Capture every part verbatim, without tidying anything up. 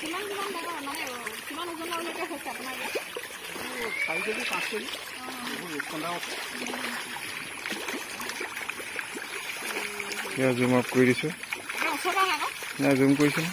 কিমান কিমান টকা মানে কিমান ওজনলৈকে হৈছে আপোনাৰ ইয়াত চাৰি কেজি পাঁচ কেজি ইয়া জুম আপ কৰি দিছো না জুম কৰিছো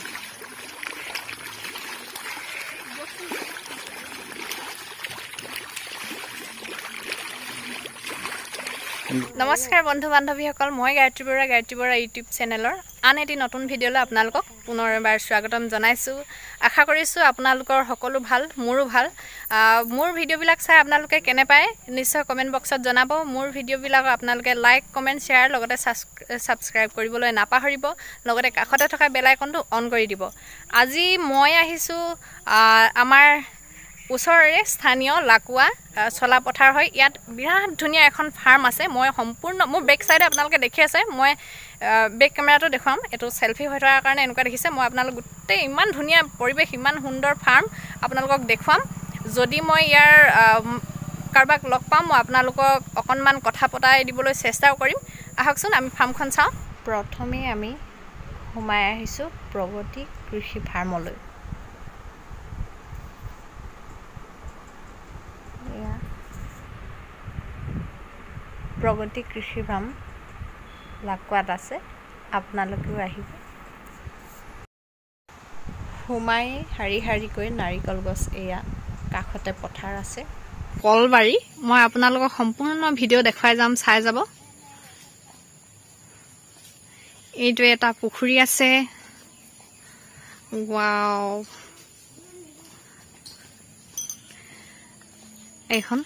নমস্কাৰ বন্ধু বান্ধৱীসকল মই গায়ত্ৰী বৰা গায়ত্ৰী বৰা ইউটিউব চেনেলৰ আন এটি নতুন ভিডিঅ'লৈ আপোনালোকক পুনৰবাৰ স্বাগতম জনাইছোঁ আশা কৰিছোঁ আপোনালোকৰ সকলো ভাল মোৰো ভাল মোৰ ভিডিঅ'বিলাক চাই আপোনালোকে কেনে পায় নিশ্চয় কমেণ্ট বক্সত জনাব মোৰ ভিডিঅ'বিলাক আপোনালোকে লাইক কমেণ্ট শ্বেয়াৰ লগতে ছাবস্ক্ৰাইব কৰিবলৈ নাপাহৰিব লগতে কাষতে থকা বেল আইকনটো অন কৰি দিব আজি মই আহিছোঁ আমাৰ ওচৰৰে স্থানীয় লাকুৱা চলা পথাৰ হয় ইয়াত বিৰাট ধুনীয়া এখন ফাৰ্ম আছে মই সম্পূৰ্ণ মোৰ বেক সাইডে আপোনালোকে দেখি আছে মই বেক কেমেৰাটো দেখাম এটো সেলফি হৈ থকাৰ কাৰণে এনেকুৱা দেখিছে মই আপোনালোক গোটেই ইমান ধুনীয়া পৰিবেশ ইমান সুন্দৰ ফাৰ্ম আপোনালোকক দেখুৱাম যদি মই ইয়াৰ কাৰবাক লগ পাম মই আপোনালোকক অকনমান কথা পতাই দিবলৈ চেষ্টা কৰিম আহকচোন আমি ফাৰ্মখন চাওঁ প্ৰথমে আমি সোমাই আহিছো প্ৰগতি কৃষি ফাৰ্মলৈ প্ৰগতি কৃষি ফাৰ্ম লাকুৱাত আছে আপোনালোকেও আহিব হুমাই হাৰি হাৰিকৈ নাৰিকল গছ এয়া কাষতে পথাৰ আছে কলবাৰী মই আপোনালোকক সম্পূৰ্ণ ভিডিঅ' দেখাই যাম চাই যাব এইটো এটা পুখুৰী আছে ওৱাও এখন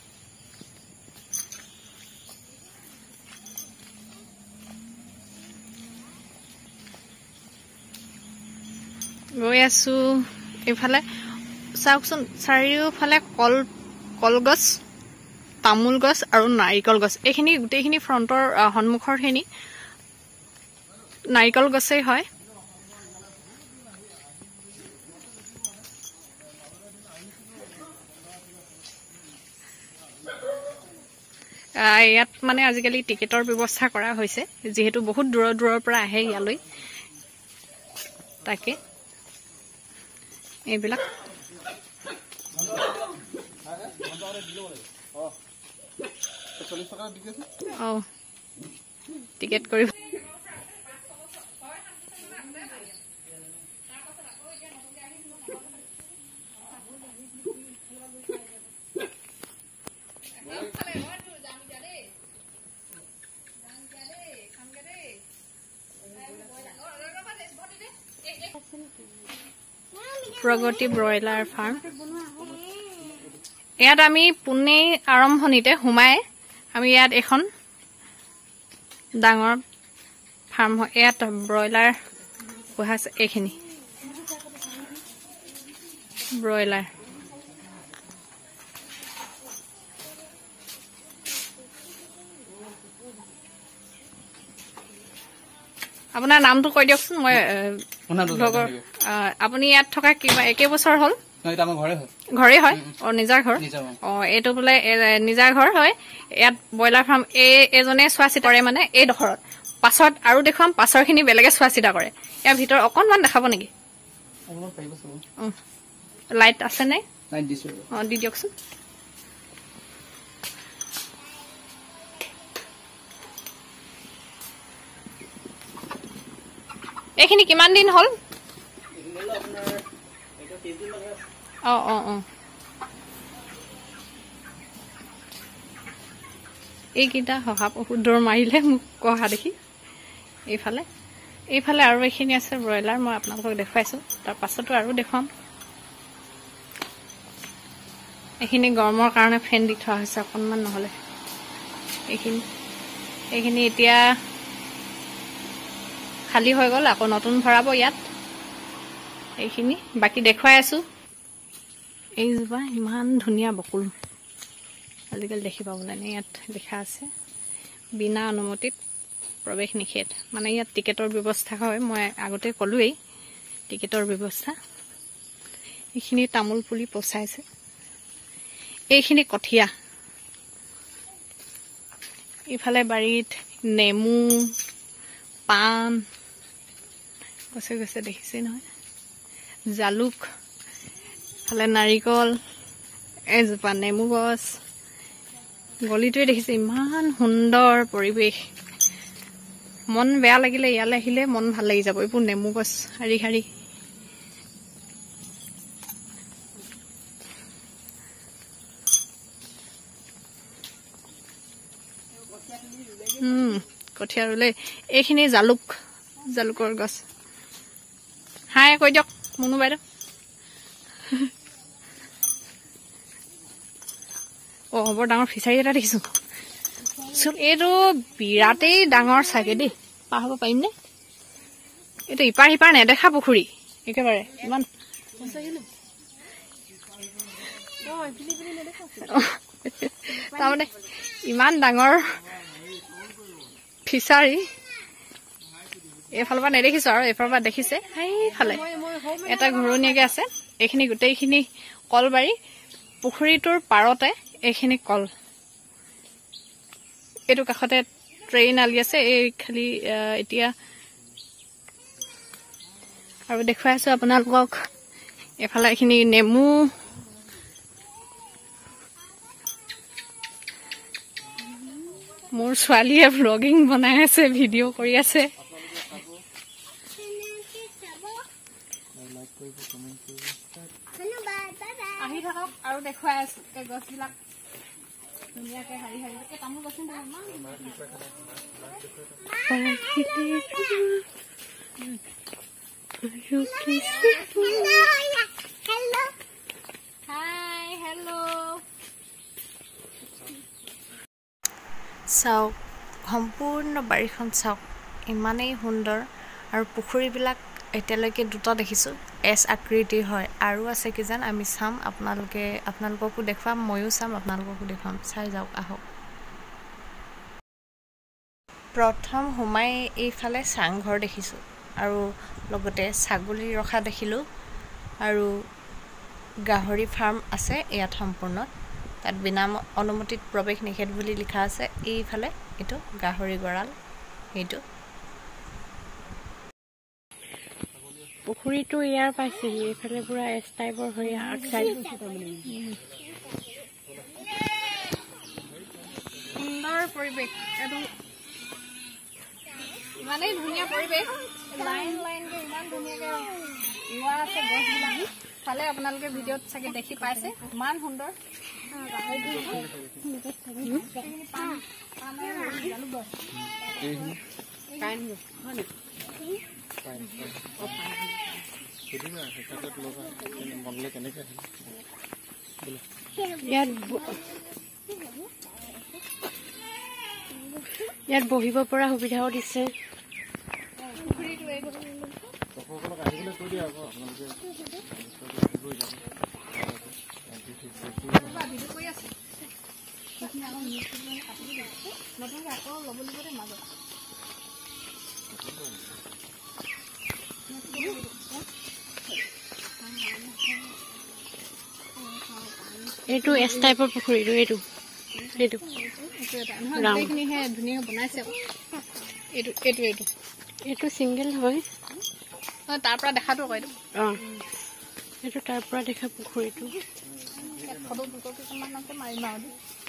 গৈ আছো এফালে চাওকচোন চাৰিওফালে কল কলগছ তামোল গছ আৰু নাৰিকল গছ এইখিনি গোটেইখিনি ফ্ৰণ্টৰ সন্মুখৰ খিনি নাৰিকল গছেই হয় ইয়াত মানে আজিকালি টিকেটৰ ব্যৱস্থা কৰা হৈছে যেহেতু বহুত দূৰ দূৰৰ পৰা আহে ইয়ালৈ তাকে এইবিলাক অ টিকেট কৰিব প্ৰগতি ব্ৰইলাৰ ফাৰ্ম ইয়াত আমি পুনে আৰম্ভণিতে হুমাই আমি ইয়াত এখন ডাঙৰ ফাৰ্ম ইয়াত ব্ৰইলাৰ পোহা আছে এইখিনি ব্ৰইলাৰ আপোনাৰ নামটো কৈ দিয়কচোন মই আপুনি ইয়াত থকা কিবা একে বছৰ হল ঘৰে হয় অ নিজাৰ ঘৰ অ এইটো বোলে নিজাৰ ঘৰ হয় ইয়াত ব্ৰইলাৰ ফাৰ্ম এই এজনে চোৱাচিতা কৰে মানে এই ডখৰত পাছত আৰু দেখুৱাম পাছৰ খিনি বেলেগে চোৱাচিতা কৰে ইয়াৰ ভিতৰ অকনমান দেখাব নেকি লাইট আছে নে লাইট দিছো অ দি দিয়কচোন এইখিনি কিমান দিন হল অ অ অ এইকেইটা হহা বহুত দৌৰ মাৰিলে মোক কহা দেখি এইফালে এইফালে আৰু এইখিনি আছে ব্ৰইলাৰ মই আপোনালোকক দেখুৱাইছো তাৰ পাছতো আৰু দেখুৱাম এইখিনি গৰমৰ কাৰণে ফেন দি থোৱা হৈছে অকনমান নহলে এইখিনি এইখিনি এতিয়া খালি হৈ গল আকৌ নতুন ভৰাব ইয়াত এইখিনি বাকি দেখুৱাই আছো এই জবা ইমান ধুনীয়া বকুল আজিকালি দেখি পাব নাই ইয়াত লিখা আছে বিনা অনুমতিত প্ৰৱেশ নিষেধ মানে ইয়াত টিকেটৰ ব্যৱস্থা হয় মই আগতে কলোৱেই টিকেটৰ ব্যৱস্থা এইখিনি তামোল পুলি পচাইছে এইখিনি কঠিয়া ইফালে বাৰীত নেমু পান গছে গছে দেখিছে নহয় জালুক, ফালে নাৰিকল, এজোপা নেমু গছ। গলিটোৱে দেখিছে ইমান সুন্দৰ পৰিৱেশ। মন বেয়া লাগিলে ইয়ালৈ আহিলে মন ভাল লাগি যাব। এইবোৰ নেমু গছ শাৰী শাৰী। উম কঠীয়া ৰুলে। এইখিনি জালুক, জালুকৰ গছ। হাই কৈ দিয়ক মুনু বাইদেউ। অ বৰ ডাঙৰ ফিচাৰী এটা দেখিছো। এইটো বিৰাটেই ডাঙৰ চাগে দেই। পাৰ হ'ব পাৰিম নে? এইটো ইপাৰ সিপাৰ নেদেখা পুখুৰী একেবাৰে। ইমান তাৰমানে ইমান ডাঙৰ ফিচাৰী এইফালৰ পৰা নেদেখিছো আৰু এইফালৰ পৰা দেখিছে। সেইফালে এটা ঘূৰণীয়াকে আছে। এইখিনি গোটেইখিনি কলবাৰী। পুখুৰীটোৰ পাৰতে এইখিনি কল। এইটো কাষতে ট্ৰেইন আলি আছে। এই খালি এতিয়া আৰু দেখুৱাই আছো আপোনালোকক। এইফালে এইখিনি নেমু, মোৰ ছোৱালীয়ে ব্লগিং বনাই আছে, ভিডিঅ' কৰি আছে। আহি থাকক আৰু দেখুৱাই আছো এই গছবিলাক ধুনীয়াকে হাৰি হাৰি। তামোল গছ চাওক, সম্পূৰ্ণ বাৰীখন চাওক, ইমানেই সুন্দৰ। আৰু পুখুৰীবিলাক এতিয়ালৈকে দুটা দেখিছোঁ, এছ আকৃতিৰ হয়। আৰু আছে কিজান আমি চাম, আপোনালোকে আপোনালোককো দেখুৱাম, ময়ো চাম, আপোনালোককো দেখুৱাম। চাই যাওক, আহক। প্ৰথম সোমাই এইফালে চাংঘৰ দেখিছোঁ আৰু লগতে ছাগলী ৰখা দেখিলোঁ। আৰু গাহৰি ফাৰ্ম আছে ইয়াত সম্পূৰ্ণ। তাত বিনা অনুমতিত প্ৰৱেশ নিষেধ বুলি লিখা আছে। এইফালে এইটো গাহৰি গঁৰাল। এইটো পুখুৰীটো ইয়াৰ পাইছেহি। এইফালে পুৰা এছ টাইপৰ হৈ সুন্দৰ পৰিৱেশ। এইটো ইমানেই ধুনীয়া পৰিৱেশ। লাইন লাইনকে ইমান ধুনীয়াকে ৰোৱা আছে গছবিলাক। ফালে আপোনালোকে ভিডিঅ'ত চাগে দেখি পাইছে, ইমান সুন্দৰ। ইয়াত বহিব পৰা সুবিধাও দিছে। এইটো এছ টাইপৰ পুখুৰীটো। এইটো এইটো গোটেইখিনিহে ধুনীয়াকৈ বনাইছে। এইটো এইটো এইটো এইটো চিংগল হয়। তাৰ পৰা দেখাটো আকৌ এইটো। অঁ এইটো তাৰ পৰা দেখা পুখুৰীটো। ফটো দুটো কিছুমানকে মাৰিম আৰু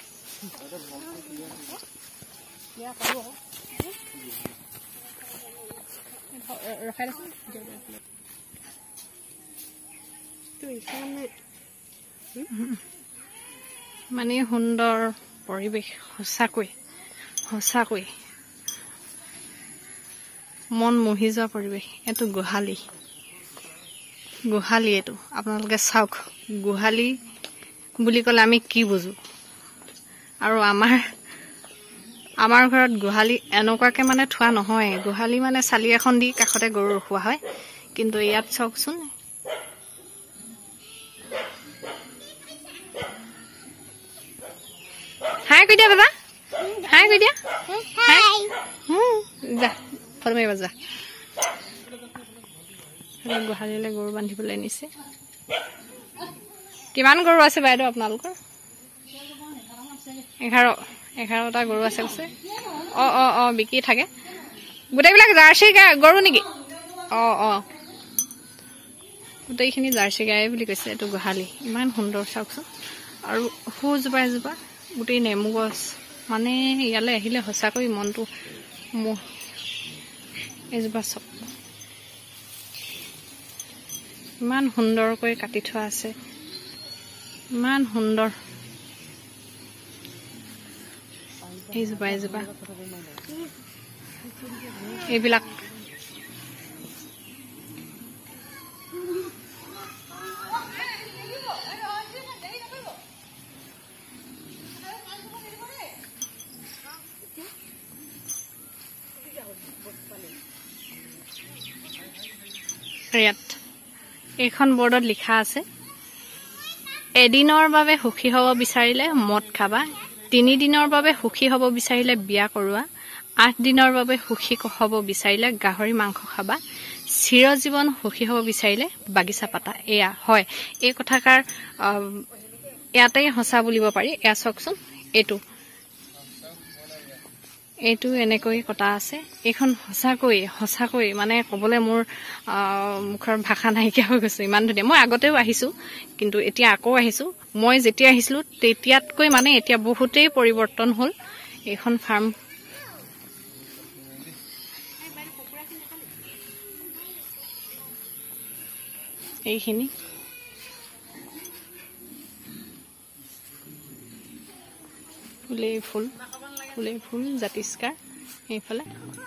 ৰখাই দেখোন। মানে সুন্দৰ পৰিৱেশ। সঁচাকৈ সঁচাকৈ মন মোহি যোৱা পৰিৱেশ। এইটো গোহালি। গোহালি এইটো আপোনালোকে চাওক। গোহালি বুলি ক'লে আমি কি বুজো? আৰু আমাৰ আমাৰ ঘৰত গোহালি এনেকুৱাকে মানে থোৱা নহয়। গোহালি মানে চালি এখন দি কাষতে গৰু ৰখোৱা হয়। কিন্তু ইয়াত চাওকচোন, হাই কৈ দিয়া দাদা, হাই কৈ দিয়া। যা ফটো মাৰিব যা। গোহালিলৈ গৰু বান্ধিবলৈ নিছে। কিমান গৰু আছে বাইদেউ আপোনালোকৰ? এঘাৰ এঘাৰটা গৰু আছে কৈছে। অঁ অঁ অঁ বিকি থাকে। গোটেইবিলাক জাৰ্চি গৰু নেকি? অঁ অঁ গোটেইখিনি জাৰ্চি গাই বুলি কৈছে এইটো গোহালি ইমান সুন্দৰ চাওকচোন আৰু সুজোপা এজোপা গোটেই নেমু গছ মানে ইয়ালৈ আহিলে সঁচাকৈ মনটো এজোপা চক ইমান সুন্দৰকৈ কাটি থোৱা আছে ইমান সুন্দৰ এইজোপা এজোপা এইবিলাক ইয়াত এইখন বৰ্ডত লিখা আছে এদিনৰ বাবে সুখী হ'ব বিচাৰিলে মদ খাবা তিনি দিনৰ বাবে সুখী হ'ব বিচাৰিলে বিয়া কৰোৱা আঠ দিনৰ বাবে সুখী হ'ব বিচাৰিলে গাহৰি মাংস খাবা চিৰজীৱন সুখী হ'ব বিচাৰিলে বাগিচা পাতা এয়া হয় এই কথাকাৰ ইয়াতেই সঁচা বুলিব পাৰি এয়া চাওকচোন এইটো এইটো এনেকৈ কটা আছে এইখন সঁচাকৈ সঁচাকৈ মানে ক'বলৈ মোৰ মুখৰ ভাষা নাইকিয়া হৈ গৈছে ইমান ধুনীয়া মই আগতেও আহিছোঁ কিন্তু এতিয়া আকৌ আহিছোঁ মই যেতিয়া আহিছিলোঁ তেতিয়াতকৈ মানে এতিয়া বহুতেই পৰিৱৰ্তন হ'ল এইখন ফাৰ্ম এইখিনি ফুলেই ফুল ফুলেই ফুল জাতিষ্কাৰ এইফালে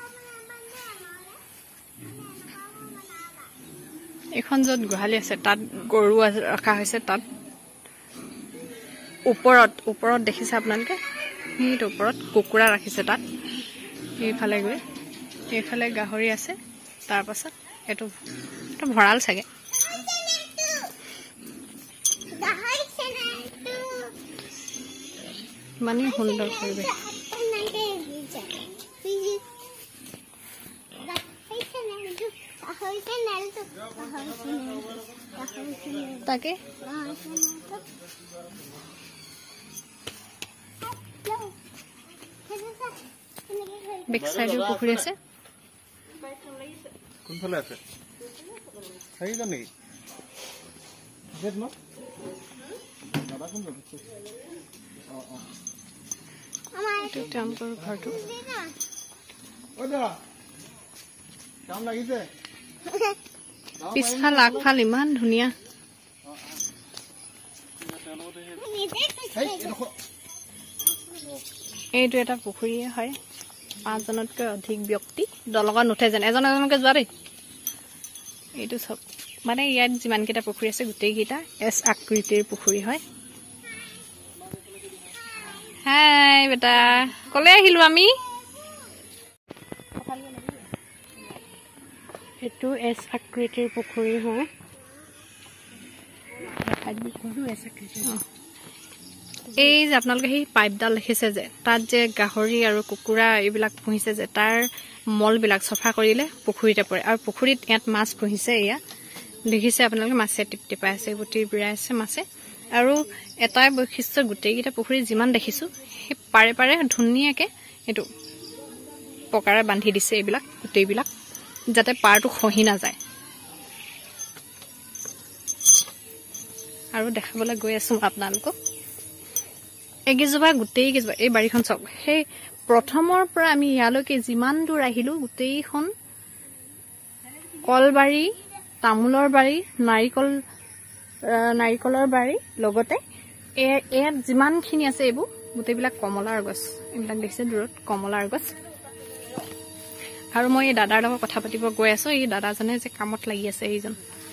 এখন য'ত গোহালি আছে তাত গৰু ৰখা হৈছে তাত ওপৰত ওপৰত দেখিছে আপোনালোকে সেইটো ওপৰত কুকুৰা ৰাখিছে তাত এইফালে গৈ এইফালে গাহৰি আছে তাৰ পাছত এইটো এইটো ভঁৰাল চাগে ইমানেই সুন্দৰ পৰিৱেশ তাকে বেক চাইডেও পুখুৰী আছে কোনফালে আছে চাৰিজন নেকি তেওঁলোকৰ ঘৰটো পিছফাল আগফাল ইমান ধুনীয়া এইটো এটা পুখুৰীয়ে হয় পাঁচজনতকৈ অধিক ব্যক্তি দলঙত নুঠে যেন এজন এজনকে যোৱা দেই এইটো চব মানে ইয়াত যিমানকেইটা পুখুৰী আছে গোটেইকেইটা এছ আকৃতিৰ পুখুৰী হয় হাই বেটা কলে আহিলো আমি এইটো এছ আকৃতিৰ পুখুৰী হয় এই যে আপোনালোকে সেই পাইপডাল দেখিছে যে তাত যে গাহৰি আৰু কুকুৰা এইবিলাক পুহিছে যে তাৰ মলবিলাক চফা কৰিলে পুখুৰীতে পৰে আৰু পুখুৰীত ইয়াত মাছ পুহিছে এয়া দেখিছে আপোনালোকে মাছে টিপ টিপাই আছে গুটি বিৰাই আছে মাছে আৰু এটাই বৈশিষ্ট্য গোটেইকেইটা পুখুৰী যিমান দেখিছোঁ সেই পাৰে পাৰে ধুনীয়াকৈ এইটো পকাৰে বান্ধি দিছে এইবিলাক গোটেইবিলাক যাতে পাৰটো খহি নাযায় আৰু দেখাবলৈ গৈ আছোঁ আপোনালোকক এইকেইজোপা গোটেইকেইজোপা এই বাৰীখন চাওক সেই প্ৰথমৰ পৰা আমি ইয়ালৈকে যিমান দূৰ আহিলোঁ গোটেইখন কলবাৰী তামোলৰ বাৰী নাৰিকল নাৰিকলৰ বাৰী লগতে ইয়াত যিমানখিনি আছে এইবোৰ গোটেইবিলাক কমলাৰ গছ এইবিলাক দেখিছে দূৰত কমলাৰ গছ আৰু মই এই দাদাৰ লগত কথা পাতিব গৈ আছোঁ এই দাদাজনে যে কামত লাগি আছে এইজন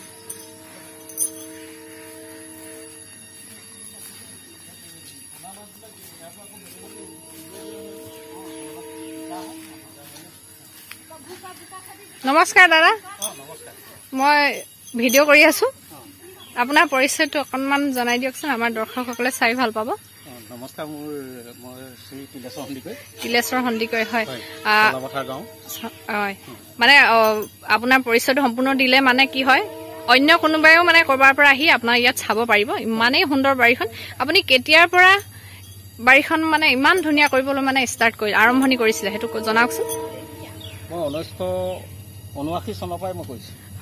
নমস্কাৰ দাদা মই ভিডিঅ' কৰি আছোঁ আপোনাৰ পৰিচয়টো অকণমান জনাই দিয়কচোন আমাৰ দৰ্শকসকলে চাই ভাল পাব নমস্কাৰ মোৰ মই শ্ৰী তিলেশ্বৰ সন্দিকৈ তিলেশ্বৰ সন্দিকৈ হয় গাঁও হয় মানে আপোনাৰ পৰিচয়টো সম্পূৰ্ণ দিলে মানে কি হয় অন্য কোনোবাইও মানে ক'ৰবাৰ পৰা আহি আপোনাৰ ইয়াত চাব পাৰিব ইমানেই সুন্দৰ বাৰীখন আপুনি কেতিয়াৰ পৰা বাৰীখন মানে ইমান ধুনীয়া কৰিবলৈ মানে ষ্টাৰ্ট কৰি আৰম্ভণি কৰিছিলে সেইটো জনাওকচোন মই ঊনৈছশ ঊনাশী চনৰ পৰাই মই কৰিছোঁ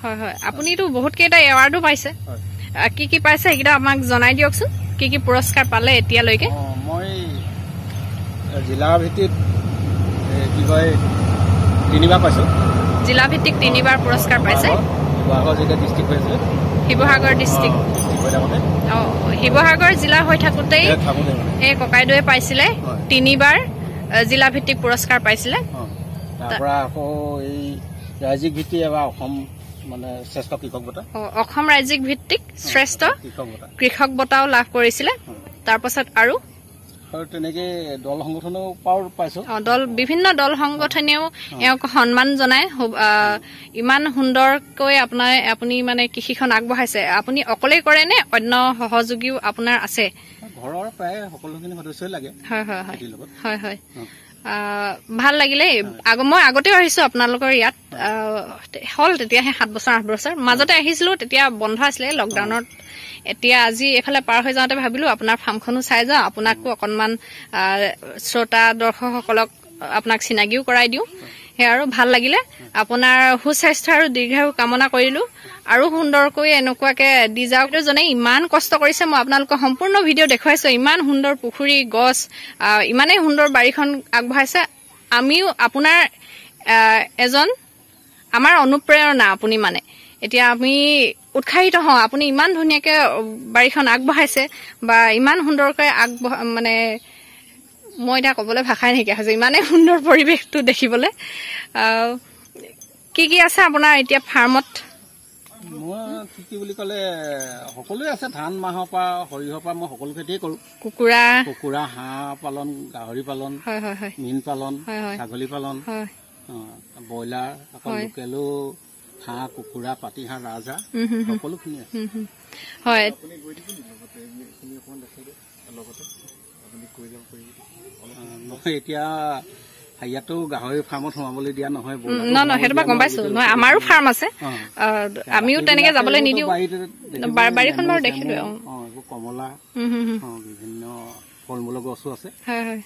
হয় হয় আপুনিতো বহুত কেইটা এৱাৰ্ডো পাইছে হয় কি কি পাইছে এইকেইটা আমাক জনাই দিয়কচোন কি কি পুৰস্কাৰ পালে এতিয়ালৈকে মই জিলা ভিত্তিত কি কয় তিনিবাৰ পাইছোঁ জিলা ভিত্তিক তিনিবাৰ পুৰস্কাৰ পাইছে শিৱসাগৰ জিলা ডিষ্ট্ৰিক্ট হৈ আছিলে শিৱসাগৰ ডিষ্ট্ৰিক্ট অঁ শিৱসাগৰ জিলা হৈ থাকোঁতেই এই ককাইদেৱে পাইছিলে তিনিবাৰ জিলা ভিত্তিক পুৰস্কাৰ পাইছিলে তাৰপৰা আকৌ এই ৰাজ্যিক ভিত্তিক এবাৰ অসম মানে শ্ৰেষ্ঠ কৃষক বঁটা অসম ৰাজ্যিক ভিত্তিক শ্ৰেষ্ঠ কৃষক বঁটাও লাভ কৰিছিলে তাৰপাছত আৰু তেনেকে দল সংগঠনেও পাও পাইছো দল বিভিন্ন দল সংগঠনেও এওঁক সন্মান জনাই ইমান সুন্দৰকৈ আপোনাৰ আপুনি মানে কৃষিখন আগবঢ়াইছে আপুনি অকলেই কৰে নে অন্য সহযোগীও আপোনাৰ আছে ঘৰৰ প্ৰায় সকলোখিনি সদস্যই লাগে হয় হয় হয় হয় ভাল লাগিলে মই আগতেও আহিছো আপোনালোকৰ ইয়াত হল তেতিয়াহে সাত বছৰ আঠ বছৰ মাজতে আহিছিলো তেতিয়া বন্ধ আছিলে লকডাউনত এতিয়া আজি এফালে পাৰ হৈ যাওঁতে ভাবিলো আপোনাৰ ফাৰ্মখনো চাই যাওঁ আপোনাকো অকণমান শ্ৰোতা দৰ্শকসকলক আপোনাক চিনাকিও কৰাই দিওঁ সেই আৰু ভাল লাগিলে আপোনাৰ সুস্বাস্থ্য আৰু দীৰ্ঘায়ু কামনা কৰিলো আৰু সুন্দৰকৈ এনেকুৱাকে দি যাওক জনে ইমান কষ্ট কৰিছে মই আপোনালোকক সম্পূৰ্ণ ভিডিঅ' দেখুৱাইছো ইমান সুন্দৰ পুখুৰী গছ ইমানেই সুন্দৰ বাৰীখন আগবঢ়াইছে আমিও আপোনাৰ এজন আমাৰ অনুপ্ৰেৰণা আপুনি মানে এতিয়া আমি উৎসাহিত হওঁ আপুনি ইমান ধুনীয়াকৈ বাৰীখন আগবঢ়াইছে বা ইমান সুন্দৰকৈ আগবঢ়া মানে মই এতিয়া ক'বলৈ ভাষাই নাইকিয়া হৈছে ইমানেই সুন্দৰ পৰিৱেশটো দেখিবলৈ কি কি আছে আপোনাৰ এতিয়া ফাৰ্মত মই কি কি বুলি ক'লে সকলোৱে আছে ধান মাহৰ পৰা সৰিয়হৰ পৰা মই সকলো খেতিয়ে কৰোঁ কুকুৰা কুকুৰা হাঁহ পালন গাহৰি পালন হয় হয় হয় মীন পালন ছাগলী পালন হয় ব্ৰইলাৰ আকৌ লোকেলো হাঁহ কুকুৰা পাতিহাঁহ ৰাজহাঁহ সকলোখিনি আছে হয় মই এতিয়া ইয়াতো গাহৰি ফাৰ্মত সোমাবলৈ দিয়া নহয় নহয় নহয় সেইটো গম পাইছো নহয় আমাৰো ফাৰ্ম আছে আমিও তেনেকে যাবলৈ নিদিওঁ বাৰীখন বাৰু দেখিলো কমলা বিভিন্ন ফল মূলৰ গছো আছে হয় হয়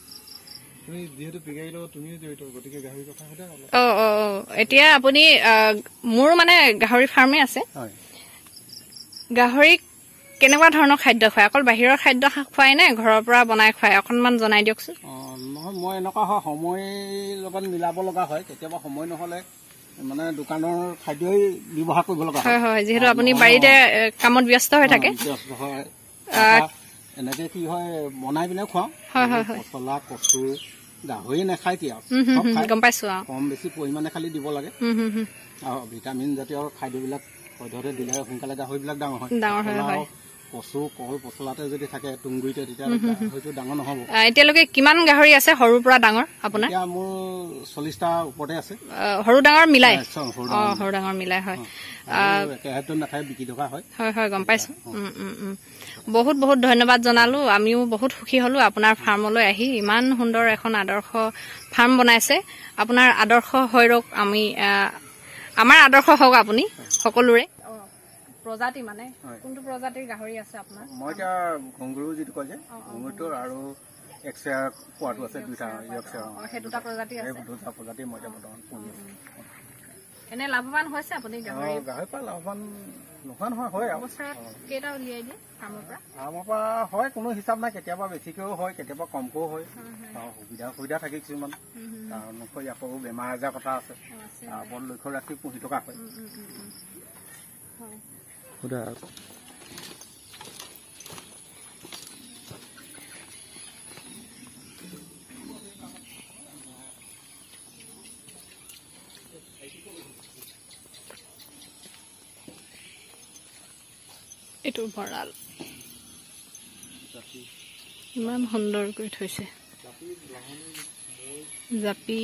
অ অ এতিয়া আপুনি মোৰ মানে গাহৰি ফাৰ্মে আছে গাহৰিক কেনেকুৱা ধৰণৰ খাদ্য খুৱাই অকল বাহিৰৰ খাদ্য খুৱাই নে ঘৰৰ পৰা বনাই খুৱাই অকণমান জনাই দিয়কচোন নহয় মই এনেকুৱা হয় সময় লগত মিলাব লগা হয় কেতিয়াবা সময় নহ'লে মানে দোকানৰ খাদ্যই ব্যৱহাৰ কৰিব লগা হয় হয় যিহেতু আপুনি বাৰীতে কামত ব্যস্ত হৈ থাকে এনেকে কি হয় বনাই পিনে খুৱাওঁ মছলা কচু গাহৰি নাখায় কি গম পাইছো কম বেছি পৰিমাণে খালি দিব লাগে আৰু ভিটামিন জাতীয় খাদ্যবিলাক সদ্যহতে দিলে সোনকালে গাহৰিবিলাক ডাঙৰ হয় ডাঙৰ হয় কচু কল পচলাতে যদি থাকে তুংগুৰিতে তেতিয়া হয়তো ডাঙৰ নহ'ব এতিয়ালৈকে কিমান গাহৰি আছে সৰুৰ পৰা ডাঙৰ আপোনাৰ এতিয়া মোৰ চল্লিছটা ওপৰতে আছে সৰু ডাঙৰ মিলাই অ সৰু ডাঙৰ মিলাই হয় একেহেতো নাখায় বিকি থকা হয় হয় হয় গম পাইছো বহুত বহুত ধন্যবাদ জনালো আমিও বহুত সুখী হলো আপোনাৰ ফাৰ্মলৈ আহি ইমান সুন্দৰ এখন আদৰ্শ ফাৰ্ম বনাইছে আপোনাৰ আদৰ্শ হৈ ৰওক আমি আমাৰ আদৰ্শ হওক আপুনি সকলোৰে প্ৰজাতি মানে কোনটো প্ৰজাতিৰ গাহৰি আছে আপোনাৰ মই এতিয়া ঘুংগুৰু যিটো কয় যে ঘুংগুৰুটো আৰু এক্সেয়াৰ পোৱাটো আছে দুটা এক্সেয়াৰ সেই দুটা প্ৰজাতি আছে সেই দুটা প্ৰজাতি মই এতিয়া বৰ্তমান পুহি আছো এনে লাভৱান হৈছে আপুনি গাহৰি গাহৰি পৰা লাভৱান নোহোৱা নহয় হয় আৰু বছৰত কেইটা উলিয়াই দিয়ে ফাৰ্মৰ পৰা ফাৰ্মৰ পৰা হয় কোনো হিচাপ নাই কেতিয়াবা বেছিকেও হয় কেতিয়াবা কমকেও হয় সুবিধা সুবিধা থাকে কিছুমান তাৰ অনুসৰি আকৌ বেমাৰ আজাৰ কথা আছে তাৰ ওপৰত লক্ষ্য ৰাখি পুহি থকা হয় সুধা এইটো ভঁৰাল ইমান সুন্দৰকৈ থৈছে জাপি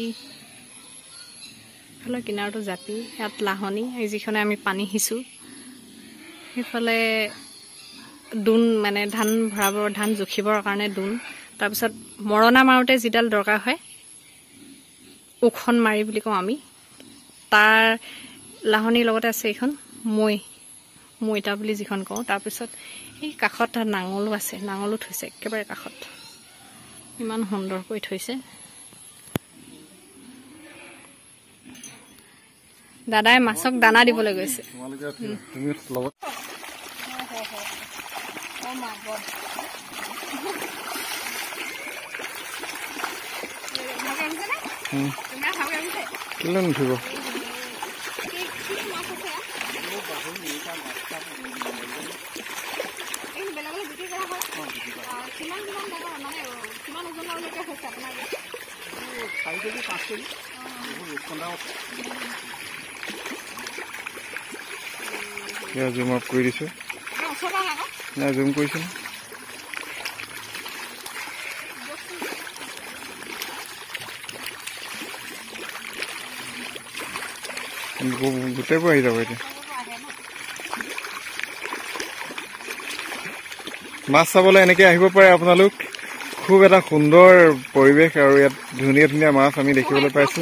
এইফালে কিনাৰটো জাপি ইয়াত লাহনি যিখনে আমি পানী সিঁচো সেইফালে দোন মানে ধান ভৰাবৰ ধান জুখিবৰ কাৰণে দোন তাৰপিছত মৰণা মাৰোঁতে যিডাল দৰকাৰ হয় ওখন মাৰি বুলি কওঁ আমি তাৰ লাহনিৰ লগতে আছে এইখন মই মৈতা বুলি যিখন কওঁ তাৰপিছত এই কাষত নাঙলো আছে নাঙলো থৈছে একেবাৰে কাষত ইমান সুন্দৰকৈ থৈছে দাদাই মাছক দানা দিবলৈ গৈছে কেলে নুঠিব জুম আপ কৰি দিছো জুম কৰিছো গোটেইবোৰ আহি যাব এতিয়া মাছ চাবলৈ এনেকে আহিব পাৰে আপোনালোক খুব এটা সুন্দৰ পৰিৱেশ আৰু ইয়াত ধুনীয়া ধুনীয়া মাছ আমি দেখিবলৈ পাইছো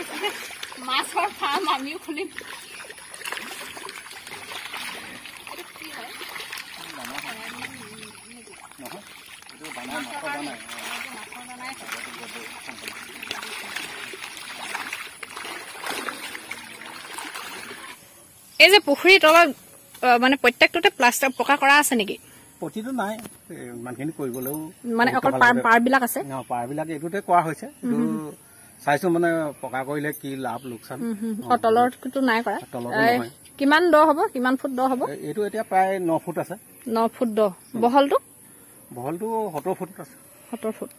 এই যে পুখুৰীৰ তলত মানে প্ৰত্যেকটোতে প্লাষ্টাৰ পকা কৰা আছে নেকি প্ৰতিটো নাই ইমানখিনি কৰিবলৈও মানে অকল পাৰ বিলাক আছে পাৰ বিলাক এইটোতে কৰা হৈছে চাইছো মানে পকা কৰিলে কি লাভ লোকচান তলৰটো নাই কৰা কিমান দ হ'ব কিমান ফুট দ হ'ব এইটো এতিয়া প্ৰায় ন ফুট আছে ন ফুট দ বহলটো বহলটো সত্তৰ ফুট আছে সত্তৰ ফুট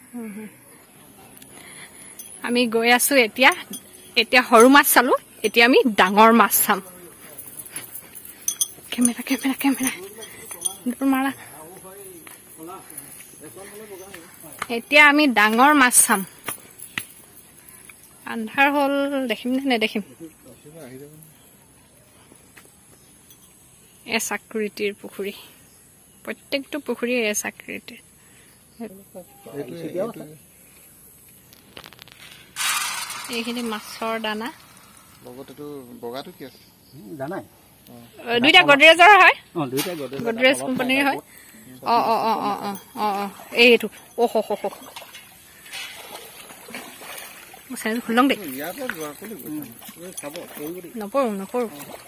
আমি গৈ আছো এতিয়া এতিয়া সৰু মাছ চালো এতিয়া আমি ডাঙৰ মাছ চাম কেমেৰা কেমেৰা কেমেৰা মাৰা এতিয়া আমি ডাঙৰ মাছ চাম আন্ধাৰ হল দেখিম নে নেদেখিম এছ আকৃতিৰ পুখুৰী প্ৰত্যেকটো পুখুৰী এছ আকৃতিৰ এইখিনি মাছৰ দানা দুইটা গডৰেজৰ হয় গডৰেজ কোম্পানীৰ হয় অ অ অ অ অ অ এইটো অ হ হ হ খুলং দেই নপৰো নপৰো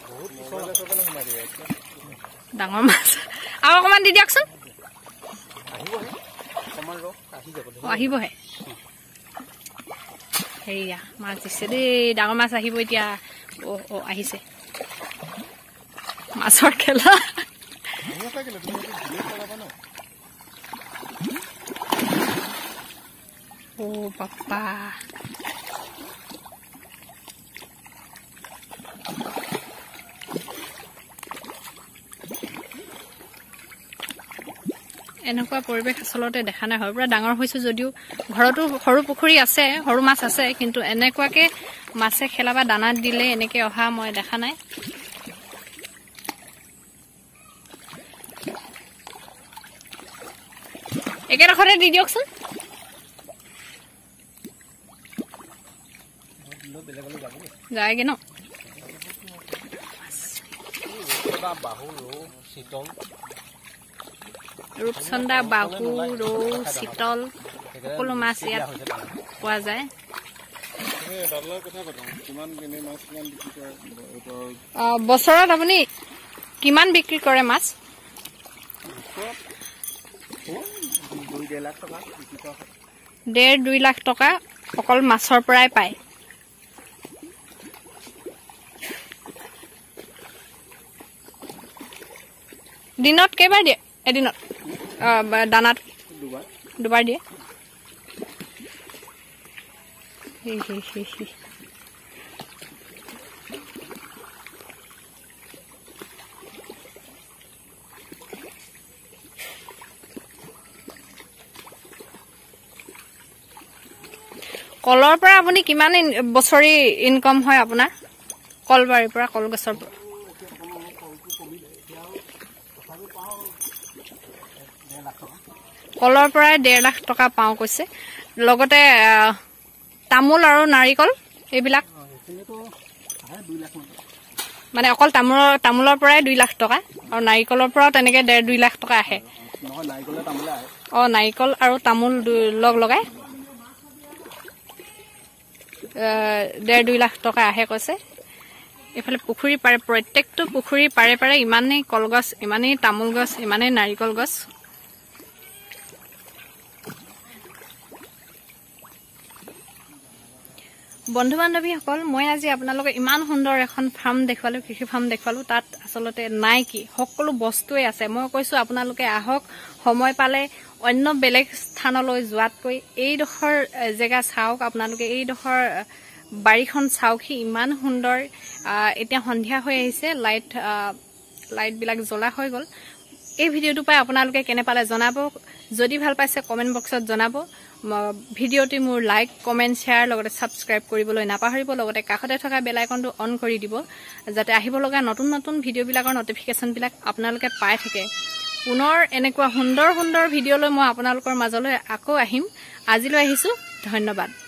ডাঙৰ মাছ আৰু অকণমান দি দিয়কচোন আহিবহে সেয়া মাছ দিছে দেই ডাঙৰ মাছ আহিব এতিয়া অ অ আহিছে মাছৰ খেলা অ বাপ্পা এনেকুৱা পৰিৱেশ আচলতে দেখা নাই হয় পুৰা ডাঙৰ হৈছো যদিও ঘৰতো সৰু পুখুৰী আছে সৰু মাছ আছে কিন্তু এনেকুৱাকে মাছে খেলা বা দানা দিলে এনেকে অহা মই দেখা নাই একেডোখৰতে দি দিয়কচোন যায়গে ন ৰূপচন্দা বাহু ৰৌ চিতল সকলো মাছ ইয়াত পোৱা যায় বছৰত আপুনি কিমান বিক্ৰী কৰে মাছ ডেৰ দুই লাখ টকা অকল মাছৰ পৰাই পায় দিনত কেইবাৰ দিয়ে এদিনত দানাত দুবাৰ দিয়ে কলৰ পৰা আপুনি কিমান বছৰি ইনকাম হয় আপোনাৰ কলবাৰীৰ পৰা কলগছৰ পৰা কলৰ পৰাই ডেৰ লাখ টকা পাওঁ কৈছে লগতে তামোল আৰু নাৰিকল এইবিলাক মানে অকল তামোলৰ তামোলৰ পৰাই দুই লাখ টকা আৰু নাৰিকলৰ পৰাও তেনেকে ডেৰ দুই লাখ টকা আহে অ নাৰিকল আৰু তামোল লগ লগাই ডেৰ দুই লাখ টকা আহে কৈছে এইফালে পুখুৰী পাৰে প্ৰত্যেকটো পুখুৰীৰ পাৰে পাৰে ইমানেই কলগছ ইমানেই তামোল গছ ইমানেই নাৰিকল গছ বন্ধু বান্ধৱীসকল মই আজি আপোনালোকক ইমান সুন্দৰ এখন ফাৰ্ম দেখুৱালো কৃষি ফাৰ্ম দেখুৱালো তাত আচলতে নাই কি সকলো বস্তুৱে আছে মই কৈছো আপোনালোকে আহক সময় পালে অন্য বেলেগ স্থানলৈ যোৱাতকৈ এইডোখৰ জেগা চাওক আপোনালোকে এইডোখৰ বাৰীখন চাওক ইমান সুন্দৰ এতিয়া সন্ধিয়া হৈ আহিছে লাইট লাইট বিলাক জ্বলা হৈ গল এই ভিডিঅটো পাই আপোনালোকে কেনে পালে জনাব যদি ভাল পাইছে কমেন্ট বক্সত জনাব ভিডিঅটি মোৰ লাইক কমেন্ট শেয়াৰ লগতে সাবস্ক্ৰাইব কৰিবলৈ নাপাহৰিব লগতে কাষতে থকা বেল আইকনটো অন কৰি দিব যাতে আহিব লগা নতুন নতুন ভিডিঅবিলাকৰ নটিফিকেশন বিলাক আপোনালোকে পাই থাকে পুনৰ এনেকুৱা সুন্দৰ সুন্দৰ ভিডিঅলৈ মই আপোনালোকৰ মাজলৈ আকৌ আহিম আজিলৈ আহিছো ধন্যবাদ